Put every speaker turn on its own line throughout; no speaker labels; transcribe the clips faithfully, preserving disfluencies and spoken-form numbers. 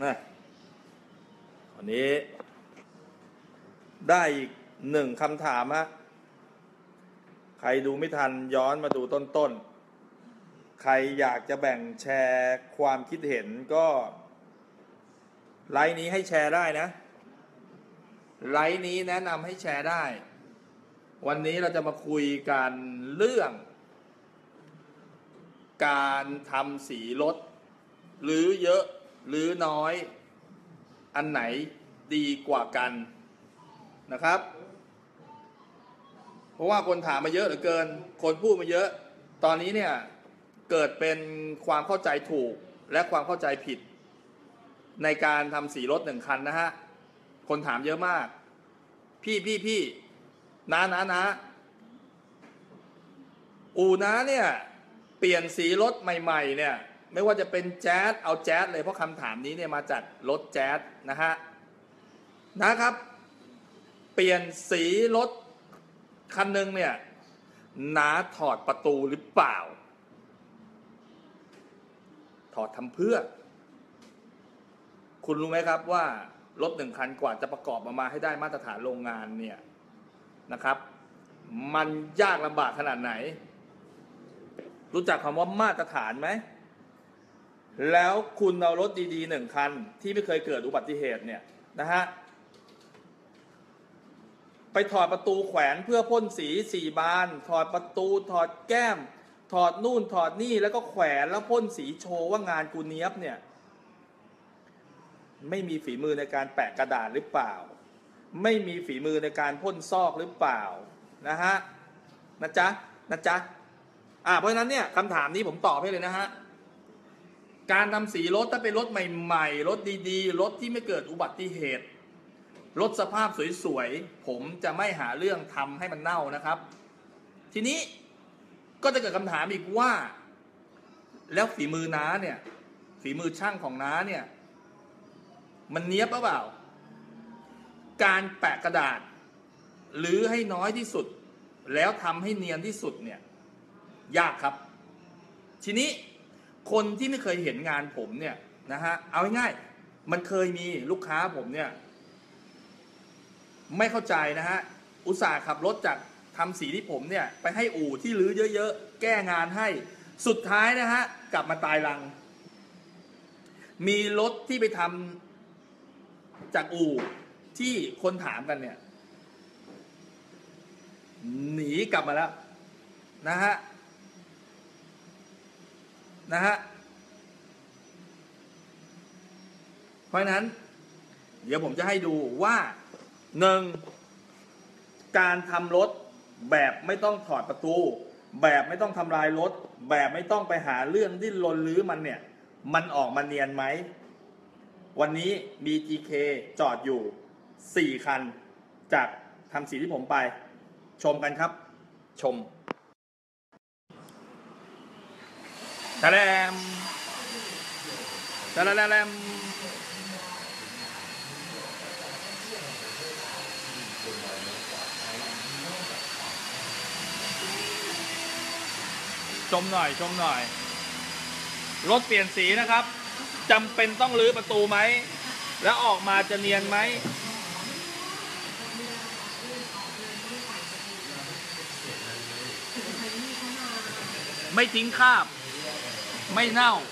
นะวันนี้ได้อีกหนึ่งคำถามฮะใครดูไม่ทันย้อนมาดูต้นๆใครอยากจะแบ่งแชร์ความคิดเห็นก็ไลน์นี้ให้แชร์ได้นะไลน์นี้แนะนำให้แชร์ได้วันนี้เราจะมาคุยกันเรื่องการทำสีรถหรือเยอะหรือน้อยอันไหนดีกว่ากันนะครับเพราะว่าคนถามมาเยอะเหลือเกินคนพูดมาเยอะตอนนี้เนี่ยเกิดเป็นความเข้าใจถูกและความเข้าใจผิดในการทำสีรถหนึ่งคันนะฮะคนถามเยอะมากพี่พี่พี่น้าน้าน้าอูน้าเนี่ยเปลี่ยนสีรถใหม่ๆเนี่ยไม่ว่าจะเป็นแจ๊สเอาแจ๊สเลยเพราะคำถามนี้เนี่ยมาจากรถแจ๊สนะฮะนะครับเปลี่ยนสีรถคันหนึ่งเนี่ยน้าถอดประตูหรือเปล่าถอดทำเพื่อคุณรู้ไหมครับว่ารถหนึ่งคันกว่าจะประกอบออกมาให้ได้มาตรฐานโรงงานเนี่ยนะครับมันยากลำบากขนาดไหนรู้จักคำว่ามาตรฐานไหมแล้วคุณเอารถดีๆหนึ่งคันที่ไม่เคยเกิดอุบัติเหตุเนี่ยนะฮะไปถอดประตูแขวนเพื่อพ่นสีสี่บานถอดประตูถอดแก้มถอดนู่นถอดนี่แล้วก็แขวนแล้วพ่นสีโชว์ว่างานกูเนียบเนี่ยไม่มีฝีมือในการแปะกระดาษหรือเปล่าไม่มีฝีมือในการพ่นซอกหรือเปล่านะฮะนะจ๊ะนะจ๊ะอ่าเพราะฉะนั้นเนี่ยคำถามนี้ผมตอบให้เลยนะฮะการทำสีรถถ้าเป็นรถใหม่ๆรถดีๆรถที่ไม่เกิดอุบัติเหตุรถสภาพสวยๆผมจะไม่หาเรื่องทำให้มันเน่านะครับทีนี้ก็จะเกิดคำถามอีกว่าแล้วฝีมือน้าเนี่ยฝีมือช่างของน้าเนี่ยมันเนียบหรือเปล่าการแปะกระดาษหรือให้น้อยที่สุดแล้วทำให้เนียนที่สุดเนี่ยยากครับทีนี้คนที่ไม่เคยเห็นงานผมเนี่ยนะฮะเอาง่ายๆมันเคยมีลูกค้าผมเนี่ยไม่เข้าใจนะฮะอุตส่าห์ขับรถจากทำสีที่ผมเนี่ยไปให้อู่ที่รื้อเยอะๆแก้งานให้สุดท้ายนะฮะกลับมาตายรังมีรถที่ไปทำจากอู่ที่คนถามกันเนี่ยหนีกลับมาแล้วนะฮะนะฮะเพราะฉะนั้นเดี๋ยวผมจะให้ดูว่าหนึ่งการทำรถแบบไม่ต้องถอดประตูแบบไม่ต้องทำลายรถแบบไม่ต้องไปหาเรื่องดิ้นรนรื้อมันเนี่ยมันออกมาเนียนไหมวันนี้มี จี เค จอดอยู่สี่คันจากทำสีที่ผมไปชมกันครับชมตะแลมตะแลมแลมชมหน่อยชมหน่อยรถเปลี่ยนสีนะครับจำเป็นต้องรื้อประตูไหมแล้วออกมาจะเนียนไหมไม่ทิ้งคราบไม่เน่า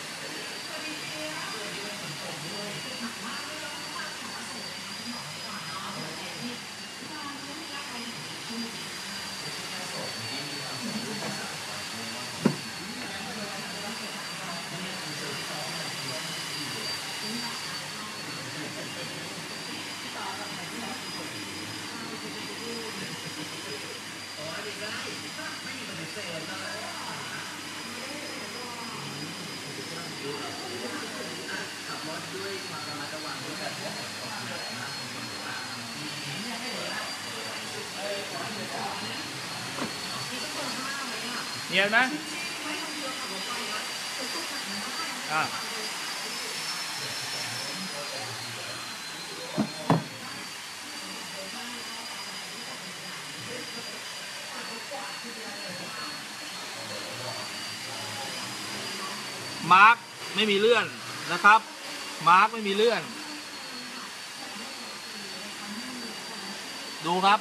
เนียนไหมอ่ะมาร์คไม่มีเลื่อนนะครับมาร์กไม่มีเลื่อนดูครับ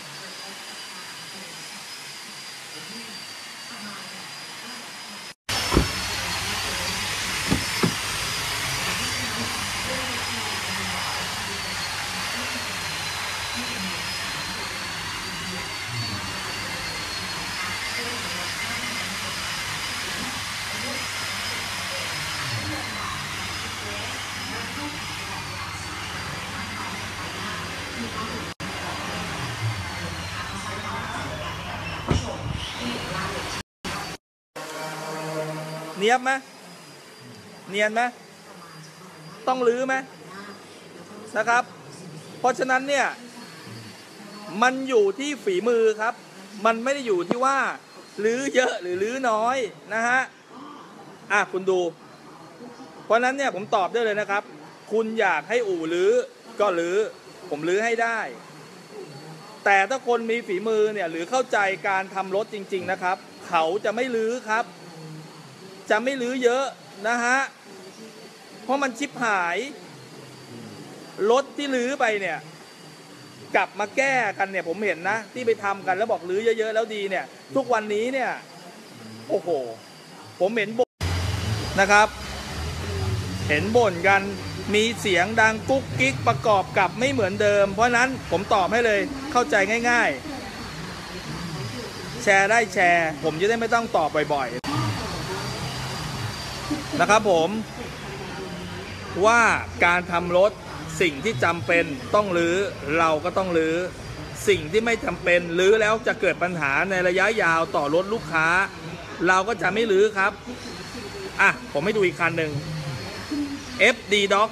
เนียบไหมเนียนไหมต้องรื้อไหมนะครับเพราะฉะนั้นเนี่ยมันอยู่ที่ฝีมือครับมันไม่ได้อยู่ที่ว่ารื้อเยอะหรือรื้อน้อยนะฮะอ่ะคุณดูเพราะนั้นเนี่ยผมตอบได้เลยนะครับคุณอยากให้อู่รื้อก็รื้อผมรื้อให้ได้แต่ถ้าคนมีฝีมือเนี่ยหรือเข้าใจการทำรถจริงๆนะครับเขาจะไม่รื้อครับจะไม่รื้อเยอะนะฮะเพราะมันชิบหายรถที่รื้อไปเนี่ยกลับมาแก้กันเนี่ยผมเห็นนะที่ไปทำกันแล้วบอกรื้อเยอะๆแล้วดีเนี่ยทุกวันนี้เนี่ยโอ้โหผมเห็นบ่นนะครับเห็นบ่นกันมีเสียงดังกุ๊กกิ๊กประกอบกับไม่เหมือนเดิมเพราะนั้นผมตอบให้เลยเข้าใจง่ายๆแชร์ได้แชร์ผมจะได้ไม่ต้องตอบบ่อยๆนะครับผมว่าการทำรถสิ่งที่จำเป็นต้องรื้อเราก็ต้องรื้อสิ่งที่ไม่จำเป็นรื้อแล้วจะเกิดปัญหาในระยะยาวต่อรถลูกค้าเราก็จะไม่รื้อครับอ่ะผมให้ดูอีกคันหนึ่ง เอฟ ดี Doc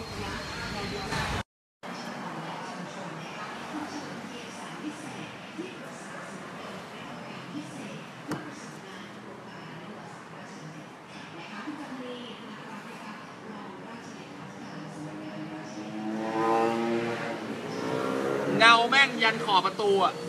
เงาแม่งยันขอบประตูอ่ะ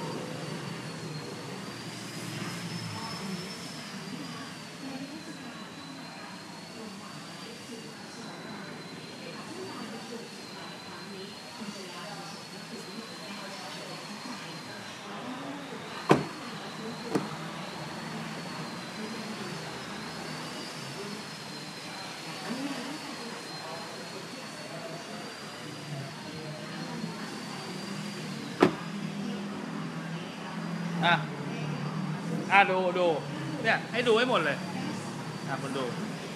อ่ะอ่ะดูดูเนี่ยให้ดูให้หมดเลยอ่ะคุณดู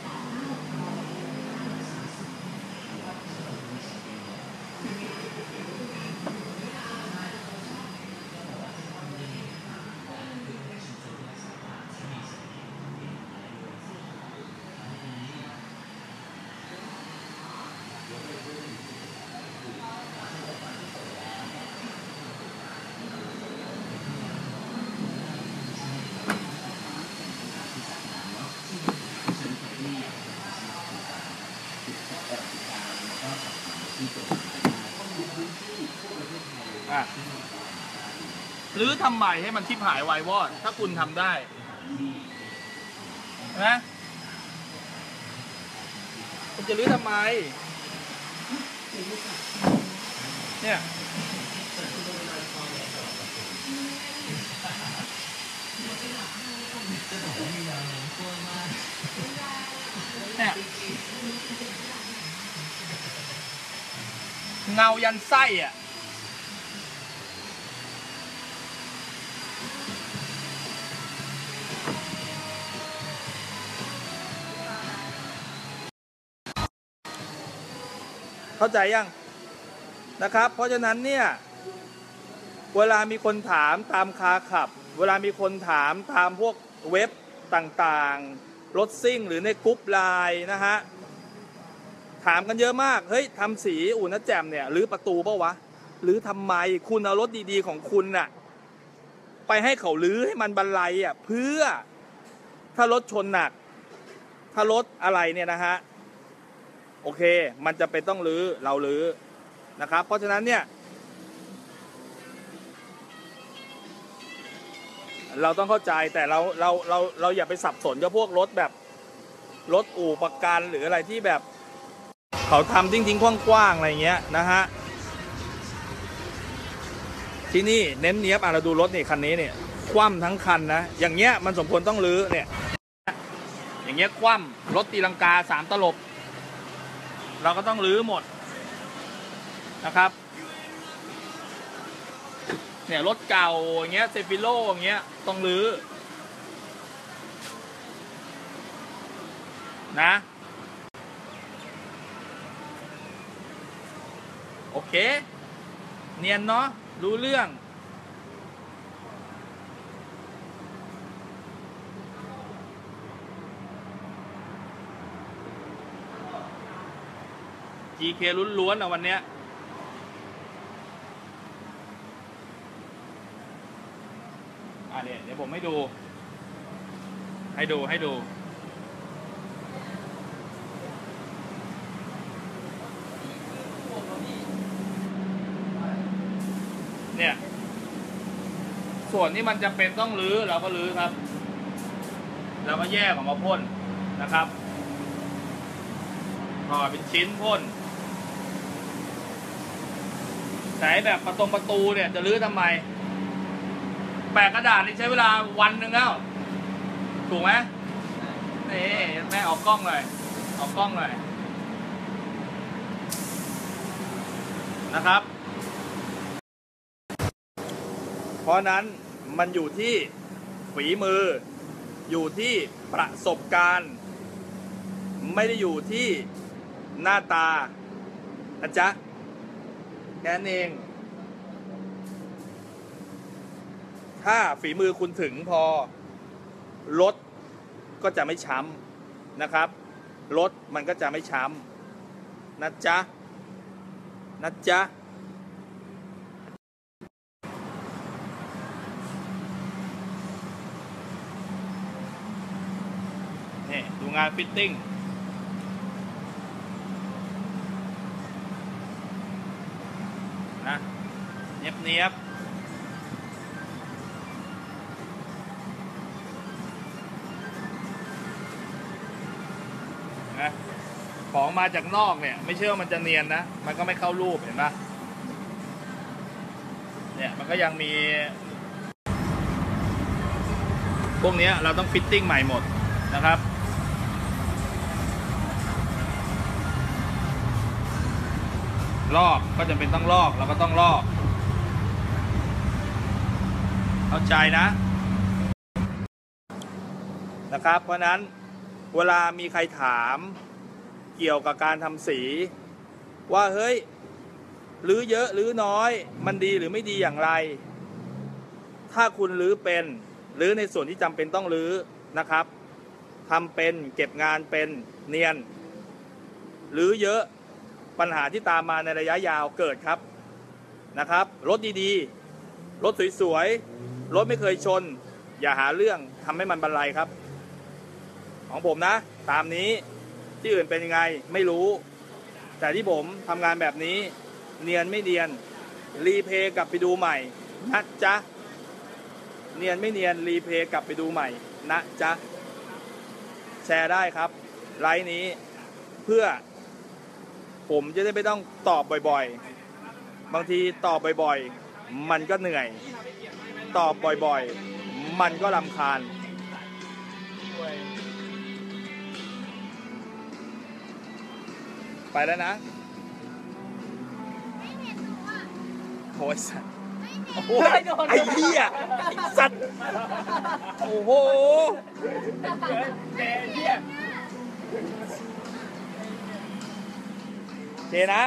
อ่ะหรือทำใหม่ให้มันชิบหายวายวอดถ้าคุณทำได้นะคุณจะรื้อทำไมเนี่ยเนี่ยเงายันไส้อ่ะเข้าใจยังนะครับเพราะฉะนั้นเนี่ยเวลามีคนถามตามคาขับเวลามีคนถามตามพวกเว็บต่างๆรถซิ่งหรือในกรุ๊ปไลน์นะฮะถามกันเยอะมากเฮ้ยทำสีอู่นะแจ่มเนี่ยรื้อประตูเปล่าวะรื้อทำไมคุณเอารถดีๆของคุณน่ะไปให้เขารื้อให้มันบรรลัยอ่ะเพื่อถ้ารถชนหนักถ้ารถอะไรเนี่ยนะฮะโอเคมันจะเป็นต้องรื้อเรารื้อนะครับเพราะฉะนั้นเนี่ยเราต้องเข้าใจแต่เราเราเราเราอย่าไปสับสนกับพวกรถแบบรถอู่ประกันหรืออะไรที่แบบเขาทำทิ้งทิ้งกว้างๆอะไรเงี้ยนะฮะที่นี่เน้นเนียบอ่ะเราดูรถนี่คันนี้เนี่ยคว่ำทั้งคันนะอย่างเงี้ยมันสมควรต้องรื้อเนี่ยอย่างเงี้ยคว่ำรถตีลังกาสามตลบเราก็ต้องรื้อหมดนะครับเนี่ยรถเก่าอย่างเงี้ยเซฟิโลอย่างเงี้ยต้องรื้อนะโอเคเนียนเนาะรู้เรื่องจี เค ล้วนๆอ่ะวันเนี้ยอ่ะเดี๋ยวเดี๋ยวผมให้ดูให้ดูให้ดูเนี่ยส่วนที่มันจะเป็นต้องรื้อเราก็รื้อครับเราก็แยกออกมาพ่นนะครับพอเป็นชิ้นพ่นแต่แบบประตูประตูเนี่ยจะรื้อทำไมแปะกระดาษนี่ใช้เวลาวันหนึ่งแล้วถูกไหมนี่แม่ออกกล้องเลยออกกล้องเลยนะครับเพราะนั้นมันอยู่ที่ฝีมืออยู่ที่ประสบการณ์ไม่ได้อยู่ที่หน้าตานะจ๊ะแค่นั้นเองถ้าฝีมือคุณถึงพอรถก็จะไม่ช้ำนะครับรถมันก็จะไม่ช้ำนะจ๊ะนะจ๊ะนี่ดูงานฟิตติ้งนะเนียบเนียบนะของมาจากนอกเนี่ยไม่เชื่อมันจะเนียนนะมันก็ไม่เข้ารูปเห็นปะเนี่ยมันก็ยังมีพวกนี้เราต้องฟิตติ้งใหม่หมดนะครับลอกก็จำเป็นต้องลอกเราก็ต้องลอกเข้าใจนะนะครับเพราะนั้นเวลามีใครถามเกี่ยวกับการทำสีว่าเฮ้ยรื้อเยอะรื้อน้อยมันดีหรือไม่ดีอย่างไรถ้าคุณรื้อเป็นรื้อในส่วนที่จำเป็นต้องรื้อนะครับทำเป็นเก็บงานเป็นเนียนรื้อเยอะปัญหาที่ตามมาในระยะยาวเกิดครับนะครับรถดีๆรถสวยๆรถไม่เคยชนอย่าหาเรื่องทำให้มันบรรลัยครับของผมนะตามนี้ที่อื่นเป็นยังไงไม่รู้แต่ที่ผมทำงานแบบนี้เนียนไม่เนียนรีเพย์กลับไปดูใหม่นะจ๊ะเนียนไม่เนียนรีเพย์กลับไปดูใหม่นะจ๊ะแชร์ได้ครับไลฟ์นี้เพื่อผมจะได้ไม่ต้องตอบบ่อยๆบางทีตอบบ่อยๆมันก็เหนื่อยตอบบ่อยๆมันก็รำคาญไปแล้วนะโอ้ยสัตว์โอ้ยไอ้เหี้ยไอ้สัตว์โอ้โหเจ๊เหี้ยเจนะ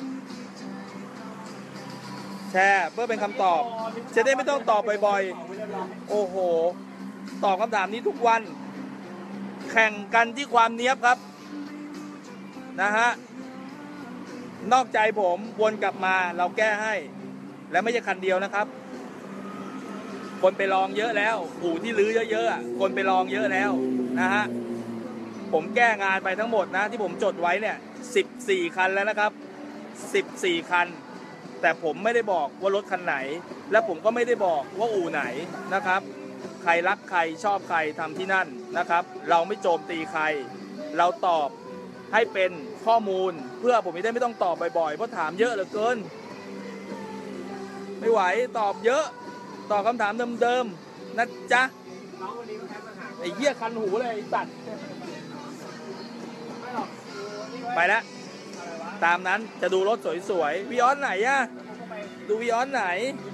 แชร์เพื่อเป็นคำตอบจะได้ไม่ต้องตอบบ่อยๆโอ้โหตอบคำถามนี้ทุกวันแข่งกันที่ความเนียบครับนะฮะนอกใจผมวนกลับมาเราแก้ให้และไม่ใช่คันเดียวนะครับคนไปลองเยอะแล้วอู่ที่ลื้อเยอะๆคนไปลองเยอะแล้วนะฮะผมแก้งานไปทั้งหมดนะที่ผมจดไว้เนี่ยสิบสี่คันแล้วนะครับสิบสี่คันแต่ผมไม่ได้บอกว่ารถคันไหนและผมก็ไม่ได้บอกว่าอู่ไหนนะครับใครรักใครชอบใครทำที่นั่นนะครับเราไม่โจมตีใครเราตอบให้เป็นข้อมูลเพื่อผมจะได้ไม่ต้องตอบบ่อยๆเพราะถามเยอะเหลือเกินไม่ไหวตอบเยอะตอบคำถามเดิมๆนะจ๊ะไอ้เหี้ยคันหูเลยไอ้สัตว์ไปแล้วตามนั้นจะดูรถสวยๆวิออสไหนอะดูวิออสไหน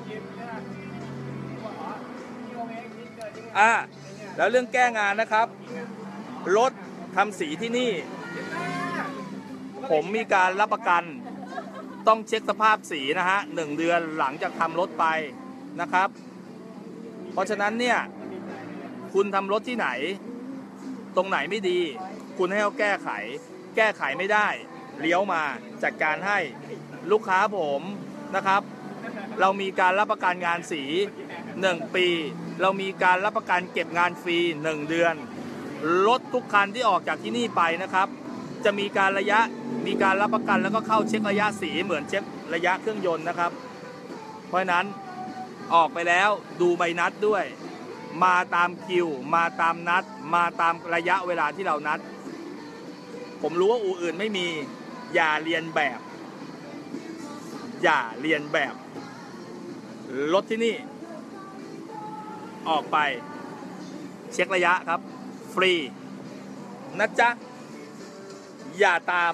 อ่ะแล้วเรื่องแก้งานนะครับรถทำสีที่นี่ผมมีการรับประกันต้องเช็คสภาพสีนะฮะหนึ่งเดือนหลังจากทำรถไปนะครับเพราะฉะนั้นเนี่ยคุณทำรถที่ไหนตรงไหนไม่ดีคุณให้เขาแก้ไขแก้ไขไม่ได้เลี้ยวมาจัดการให้ลูกค้าผมนะครับเรามีการรับประกันงานสีหนึ่งปีเรามีการรับประกันเก็บงานฟรีหนึ่งเดือนรถทุกคันที่ออกจากที่นี่ไปนะครับจะมีการระยะมีการรับประกันแล้วก็เข้าเช็คระยะสีเหมือนเช็คระยะเครื่องยนต์นะครับเพราะฉะนั้นออกไปแล้วดูใบนัดด้วยมาตามคิวมาตามนัดมาตามระยะเวลาที่เรานัดผมรู้ว่าอู่อื่นไม่มีอย่าเรียนแบบอย่าเรียนแบบรถที่นี่ออกไปเช็คระยะครับฟรีนะจ๊ะอย่าตาม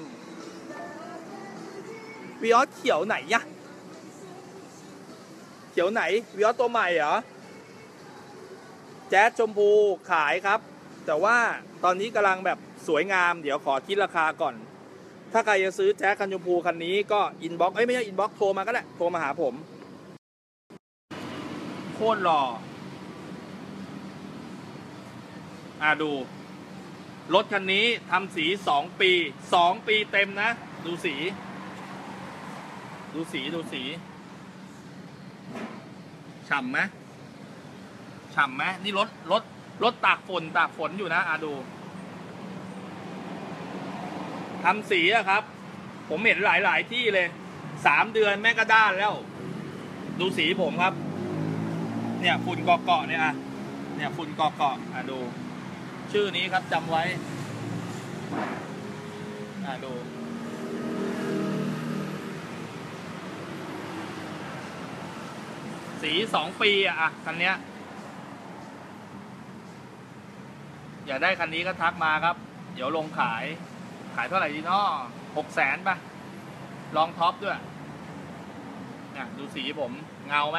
วิออสเขียวไหนยะเขียวไหนวิออสตัวใหม่เหรอแจ๊สชมพูขายครับแต่ว่าตอนนี้กำลังแบบสวยงามเดี๋ยวขอคิดราคาก่อนถ้าใครจะซื้อแจ๊สคันชมพูคันนี้ก็อินบ็อกซ์เอ้ยไม่ใช่อินบ็อกซ์โทรมาก็ได้โทรมาหาผมโคตรหล่ออ่ะดูรถคันนี้ทำสีสองปีสองปีเต็มนะดูสีดูสีดูสีฉ่ำไหมฉ่ำไหมนี่รถรถรถตากฝนตากฝนอยู่นะอ่ะดูทำสีอะครับผมเห็นหลายหลายที่เลยสามเดือนแม่กระด้านแล้วดูสีผมครับเนี่ยฝุ่นเกาะๆเนี่ยอ่ะเนี่ยฝุ่นเกาะๆอ่ะดูชื่อนี้ครับจำไว้อ่ะดูสีสองปีอ่ะคันเนี้ยอยากได้คันนี้ก็ทักมาครับเดี๋ยวลงขายขายเท่าไหร่ดีน้อหกแสนป่ะลองท็อปด้วยเนี่ยดูสีผมเงาไหม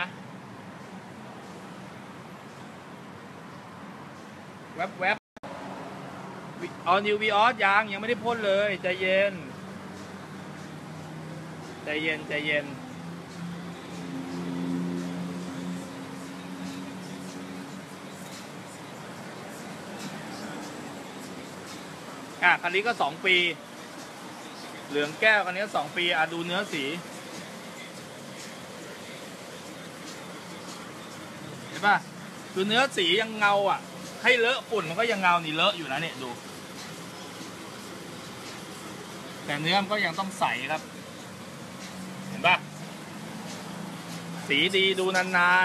แวบแวบเอานิววีออสยังยังไม่ได้พ่นเลยใจเย็นใจเย็นใจเย็นอ่ะคันนี้ก็สองปีเหลืองแก้วคันนี้สองปีอ่ะดูเนื้อสีเห็นป่ะคือเนื้อสียังเงาอ่ะให้เลอะฝุ่นมันก็ยังเงานี่เลอะอยู่นะเนี่ยดูแต่เนื้อมันก็ยังต้องใสครับเห็นป่ะสีดีดูนาน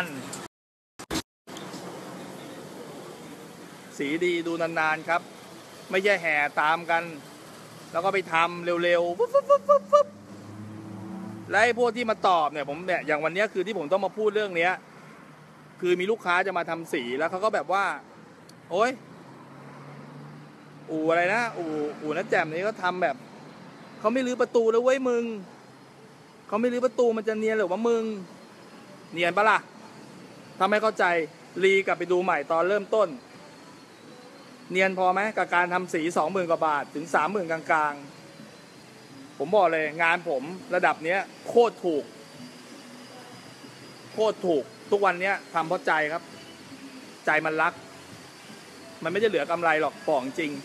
ๆสีดีดูนานๆครับไม่ใช่แห่ตามกันแล้วก็ไปทำเร็วๆปุ๊บปุ๊บปุ๊บปุ๊บปุ๊บและไอ้พวกที่มาตอบเนี่ยผมเนี่ยอย่างวันนี้คือที่ผมต้องมาพูดเรื่องเนี้ยคือมีลูกค้าจะมาทำสีแล้วเขาก็แบบว่าโอ๊ยอู่อะไรนะอู่อู่นัดแจ่มนี้ก็ทำแบบเขาไม่รื้อประตูแล้วเว้ยมึงเขาไม่รื้อประตูมันจะเนียนหรือว่ามึงเนียนปะล่ะถ้าไม่เข้าใจรีกลับไปดูใหม่ตอนเริ่มต้นเนียนพอไหมกับการทำสีสองหมื่นกว่าบาทถึงสามหมื่นกลางๆผมบอกเลยงานผมระดับเนี้ยโคตรถูกโคตรถูกทุกวันเนี้ยทำเพราะใจครับใจมันรักมันไม่ได้เหลือกำไรหรอกบอกจริง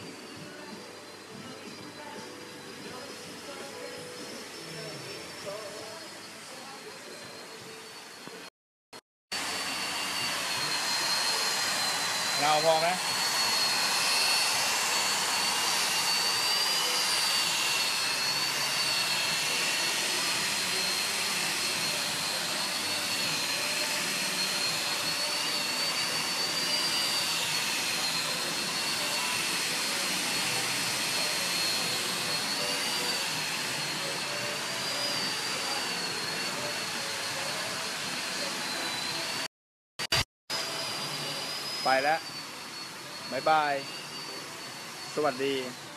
เงาพอไหมไปแล้วบ๊ายบายสวัสดี